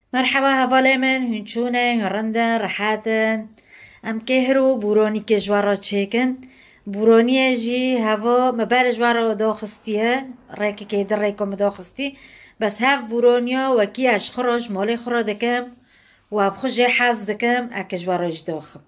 مرحبا هواله من هنچونه هرندن رحاتن ام کهرو بورانی که جوارا چکن بورانی جی هوا مبار جوارا داخستیه ریکی که در ریکم داخستی بس هف بورانیا وکی اش خراج مالی خرا دکم و بخوش حز دکم اک جواراج داخم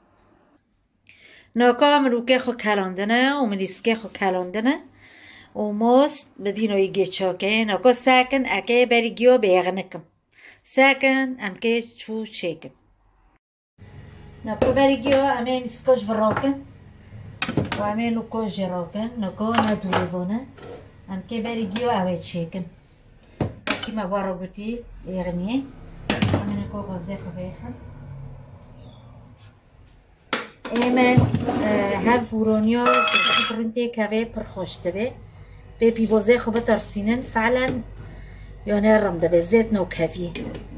ناکا من روکه خو کلاندنه و من اسکه خو کلاندنه و موست بدینو ایگه چاکه ناکا ساکن اکه بریگیو بیغنکم ساكن ام كيش شو شيكن نكو بريجيو امين سكوش براكن وامين لوكوش جراكن نكو ندوريفونا ام كي بريجيو اويت شيكن كيما باروغوتي يغني امين نكو غازي خبيخن ايمن هاف بورونيو فرنتي كافي برخوشتبه بيبي بوزي خو بترسينن فعلا يعني الرمدة بالزيت نو كافي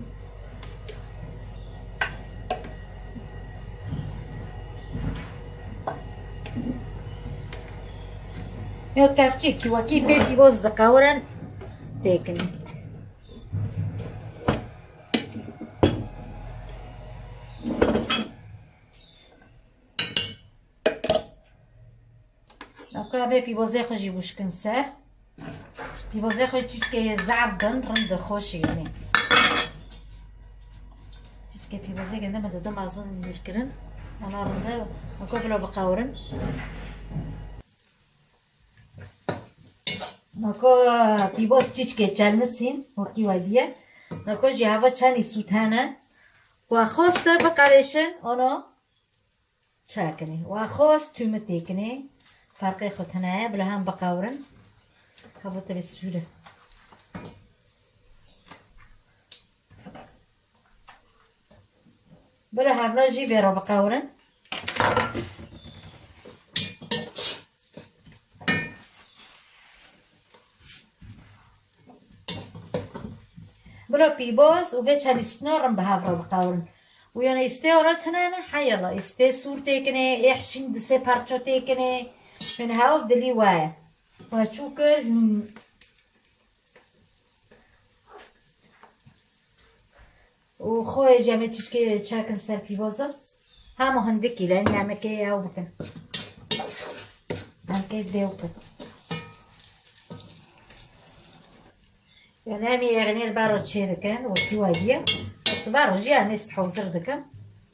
يو كافتشي كي وكي بيبي بوز دقاورن تيكني نوكا بيبي بوزي خو جيبوش كنسر بيبوزي خو تشكي زعفدن رند خوش يعني تشكي بيبوزي قد ما دودو مازن يشكرن انا رند نوكا بلو بقاورن نوكا بيبوز تشكي چلمسين وكي وديه نوكا جهوا چني سوتانه وخواست بقالشن انا چاكني وخواست توم تيكني فرقي خوتنه بلا هم بقاورن هفوت بالسورة بلا هفلا جي بيرا بقاورن بلا بيبوز وبيت هالي سنورن بهفلا بقاورن ويانا يستي وراتنا حيلا يستي سور تيكني يحشين دسي بارچو تيكني من هاو دلي وايا وشوكر وخوي جامعة تشكي تشاكن سر بيبوزا همو هندكي لاني عمكي هاو بكن عمكي ديو بكن يعني عمي يعني البارو تشي دكن وكي وادية بس بارو جي عمي استحوزر دكن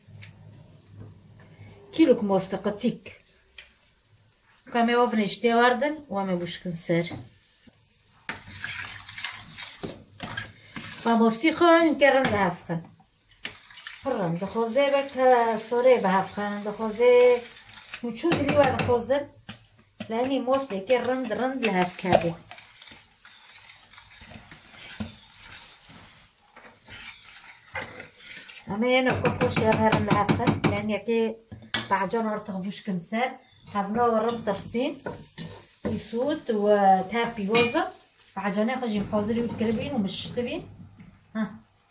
كيلوك موستقتيك كامي اوفنش تي واردن وامي بوشكن سر باموستی خون کردن دهفخن فرن دخوزه بک سوره بهفخن دخوزه مچو دلی و دخوزه لانی موستی که رند لهف کرده اما یه نکو کش هرن لهفخن لانی که بعجان ارتخ بوشکن سر هفنا ورم ترسين يسود وتاب بيوزا بعجانه خجي محاضري وتكربين ومش تبين ها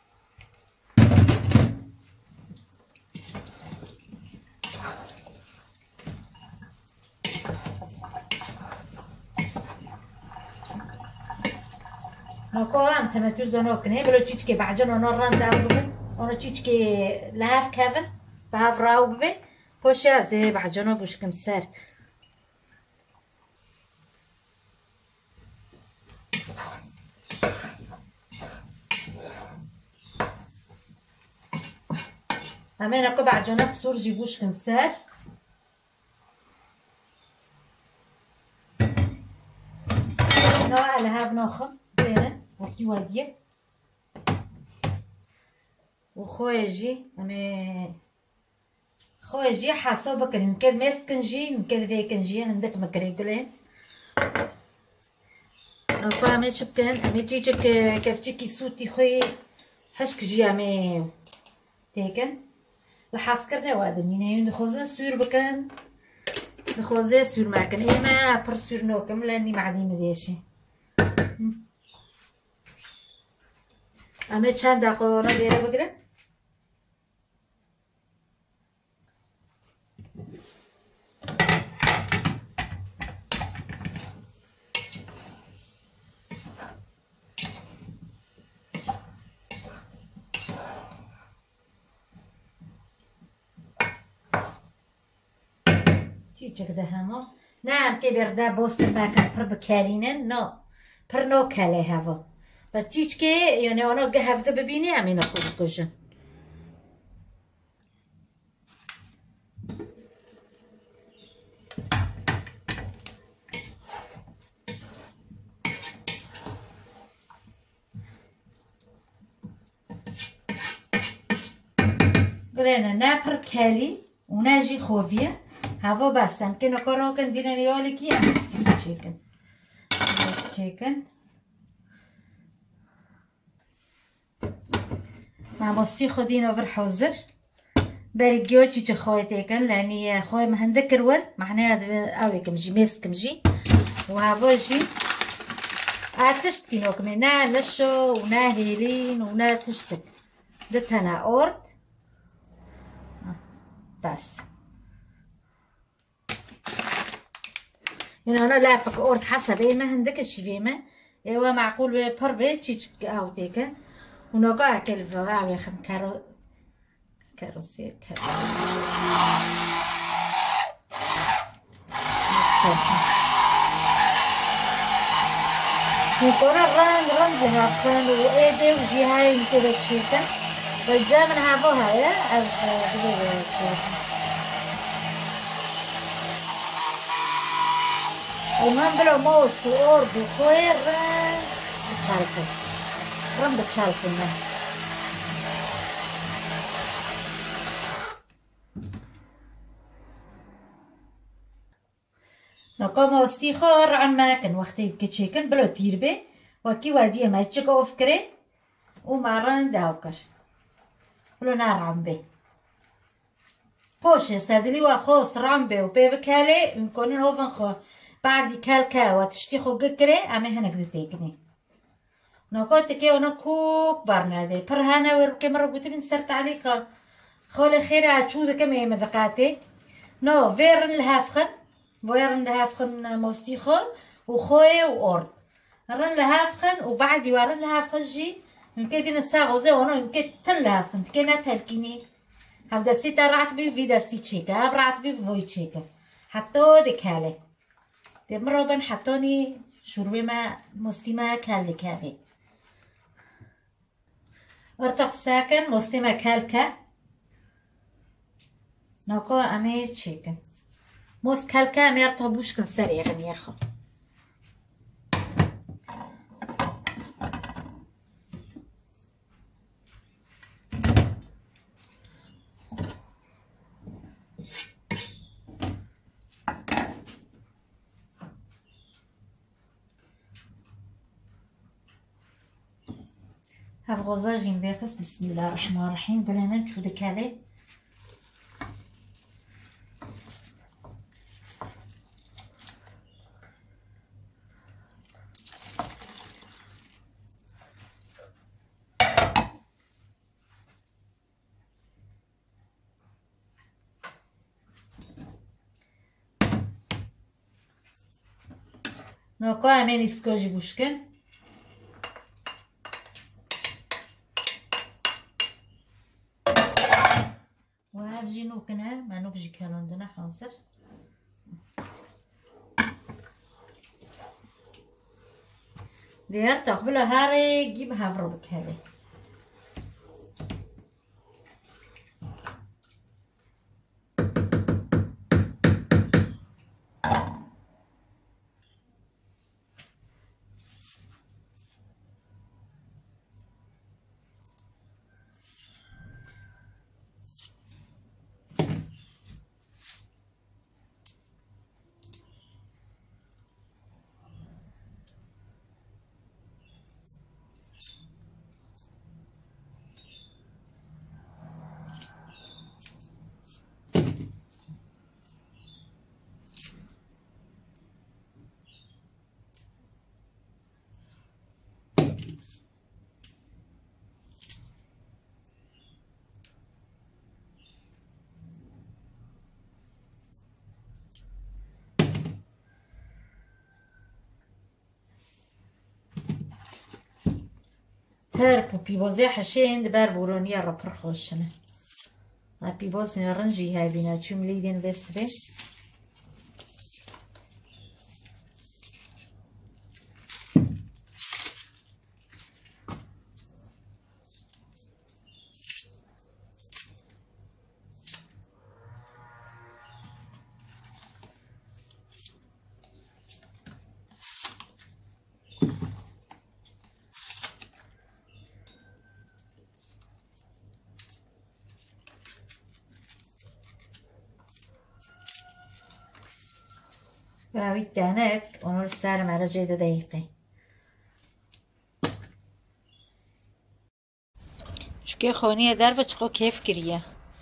نكو ام تمتوز نوكني بلو تشيكي بعجانه نوران داوبن انا تشيكي لهاف كافن بهاف راو ببي بوشا زي بعجانه بوشكم سر همین اکو بعجانه خسور جیبوش کن سر نا الهاب ناخم بینه وکی وادیه و خوی جی همین خوی جی حساب بکن ممکن مسکن جی ممکن فیکن جی عندك مكريكولين اكو همین شبکن همین جی کفتی کی سوتی خوی حشک جی همین تیکن لحاس كرنا وادم يعني نخوزن سور بكن نخوزه سور معكن إيه ما بر سور نوكم لأني معدي مديشي أما چند دقيقة ديره بقرا چیچک ده همه نه که برده باست بکن پر بکارینه نه پر نو کله هوا بس چیچ که یعنی آنها گه هفته ببینی همین خود کشن گلنه نه پر کلی اونه جی خوبیه هوا بستم که نکارو کن دیره نیالی که هم چیکن چیکن ماموستی خودین اوور حاضر برگیو چی چه خواهی تیکن لانی خواهی مهنده کرول معنی اوی کمجی میست کمجی و هوا جی آتشت کینو کمی نه نشو و نه هیلین و نه تشتک ده تنه ارد بس يعني أنا لعبك أورد حسب إيه ما هندك الشيء ما إيه معقول ببر بيت شيء أو تيكا ونقع كلفة وعلى خم كاروسير يكون الران لها كان وإيدي وجهاي كذا شيكا رجع من هذوها يا المهم بلو موس وأورد وخير بتشالفن رم بتشالفن نقوم موستي خار عن ماكن وقتي بكتشيكن بلو تيربي وكي وادية ما يتشك أوفكري ومعران داوكر بلو نار عمبي بوش يستدلي وخوص رمبي وبيبكالي نكون هوفن خو بعد كالكا وتشتيخو قكري أمي هنك دتيكني نقول تكي وانا كوك برنادي برهانا ويركي مرة قلت من سرت عليك خولي خيري عشودة كمي مذقاتي نو فيرن لهافخن موستيخو وخوي وأورد رن لهافخن وبعد يوارن لهافخن جي يمكن دين الساغو زي وانا يمكن تن لهافخن تكينا تلكيني هف دستي ترعت بي في دستي تشيكا هف رعت بي بفوي تشيكا حتى دكالي دي مرة بن حطوني شروع ما مستمع كالي كافي ارتق ساكن مستمع كالكا نوكو امي تشيكن موست كالكا امي ارتق بوش كن سريع غنيخو هذا غزاج ينبخس بسم الله الرحمن الرحيم بلنا نشو دكالي نوكو امين اسكوجي بوشكن وهاجي نوكنها ما نوكجي كالوندنا حاضر دير تقبل هاري جيب هافروبك هاري تربو بيبوزي حشين دبار بورونيا ربر خوشنا بيبوز نرنجي هاي بينا تشوم ليدين بس باوی دانک اونو سر مرا جیده دقیقه چکه خونی در و چکو کیف کریه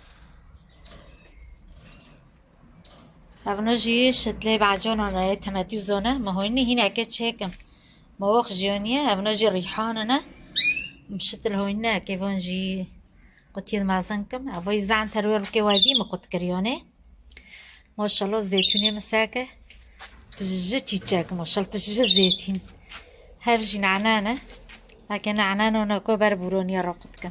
اونا جی شتله بعجان آنه تمدیو زونه مهونی هینه که چکم مواخ جیانیه اونا جی ریحانه نه مشتل هونه که وان جی قطير مازنكم اوي زعن تروير كي وادي ما قد كريانه ما شاء الله زيتوني مساكه تجي تاك ما شاء الله تجي زيتين هرجي نعنانه لكن نعنانه نكو بربروني رقدك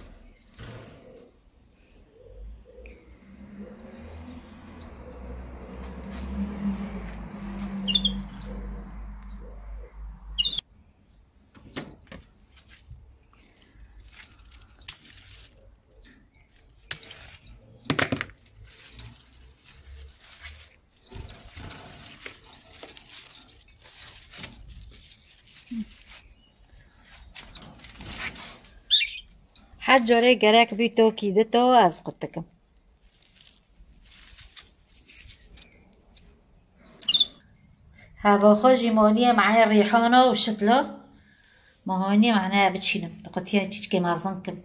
حد جاره گرک بی تو کیده تو از قطکم هوا خوش جیمانی معنی ریحانه و شتلا مهانی معنی بچینم قطیه چیچ که مازنکم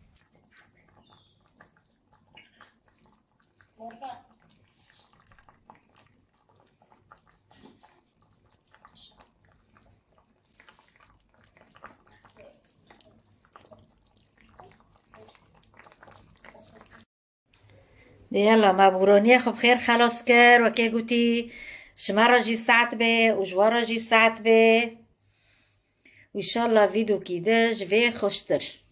يلا مبرونية خب خير خلاص كر وكي قوتي شمارة جي ساعت بي وجوارة جي ساعت بي وإن شاء الله فيديو كيداش في خوشتر